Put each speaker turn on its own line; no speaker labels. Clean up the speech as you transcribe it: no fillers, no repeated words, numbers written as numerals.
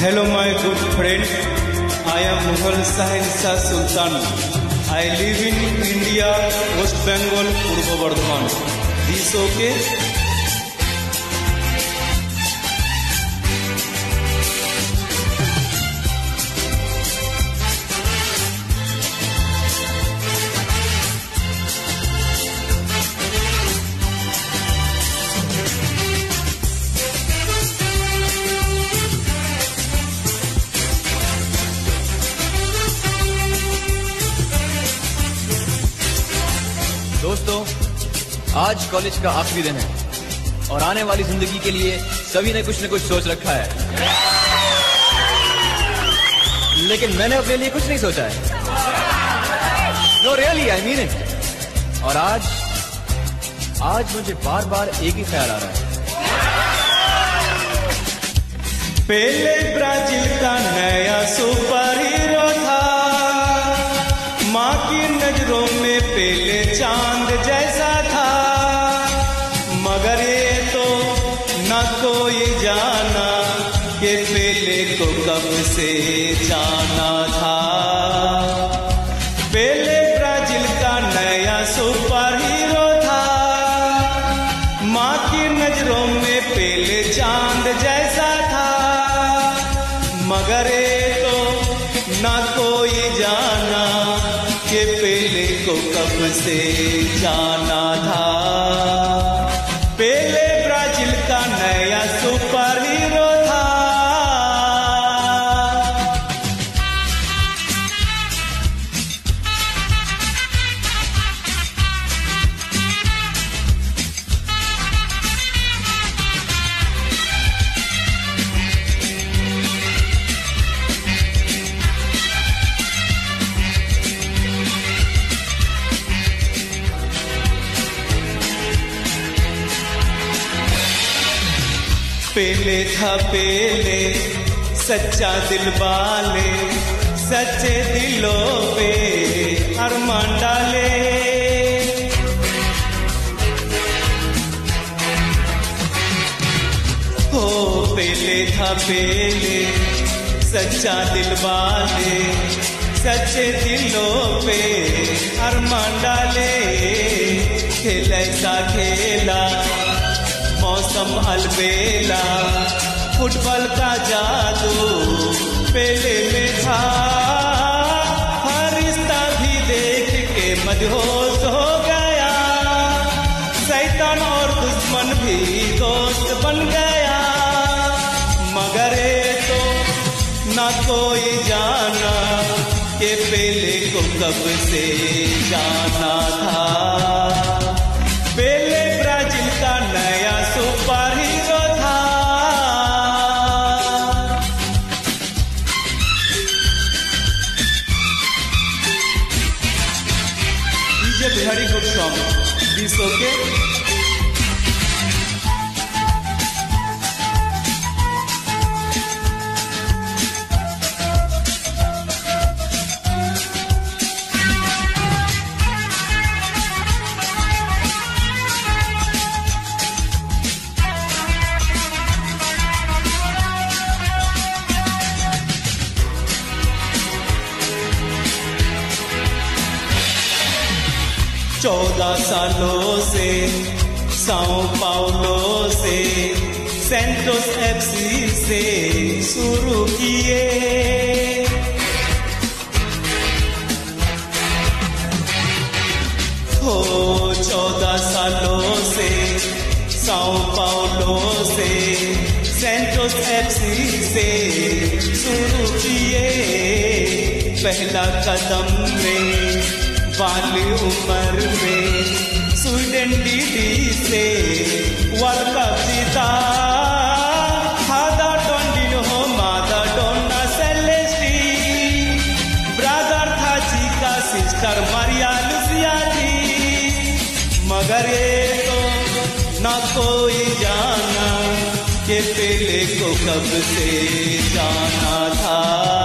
Hello my good friend, I am Mughal Shah Sultan. I live in India, West Bengal, Purba Bardhaman. This okay?
दोस्तों, आज college का आखिरी दिन है और आने वाली जिंदगी के लिए सभी ने कुछ न कुछ सोच रखा है, लेकिन मैंने अपने लिए कुछ नहीं सोचा है। No really, I mean it. और आज मुझे बार बार एक ही ख्याल आ रहा है।
पहले ब्राजील का नया सुपर हीरो था, माँ की नजरों में पहले चांद जैसा था, मगर ये तो न कोई जाना कि पहले को कब से जाना था। पहले ब्राजील का नया सुपर हीरो था, माँ की नजरों में पहले चांद जैसा था, मगर ये तो न कोई जाना कि पहले को कब से जाना था। पहले ब्राजील का नया सुपर हीरो था। पहले था पहले सच्चा दिल वाले, सच्चे दिलों पे अरमान डाले। हो पहले था पहले सच्चा दिल वाले, सच्चे दिलों पे अरमान डाले। खेल ऐसा खेला मौसम अलबेला, फुटबॉल का जादू पहले में था। हर रिश्ता भी देख के मदहोश हो गया, शैतान और दुश्मन भी दोस्त बन गया, मगर ये तो न कोई जाना कि पहले को कब से जाना था। पहले ब्राजील का नया सुपर हीरो था। DJ Bihari good song, this okay? चौदह सालों से साओ पाउलो से सेंटोस एफसी से शुरू किए, हो 14 सालों से साओ पाउलो से सेंटोस एफसी से शुरू किए। पहला कदम में वाली उम्र में स्वीडन डीडी से वर्ल्ड कप जीता। फादर डोंडिन हो मादर डोना सेलेस्टी, ब्रदर था जी का सिस्टर मारिया लुसिया जी, मगर ये तो न कोई जाना कि पहले को कब से जाना था।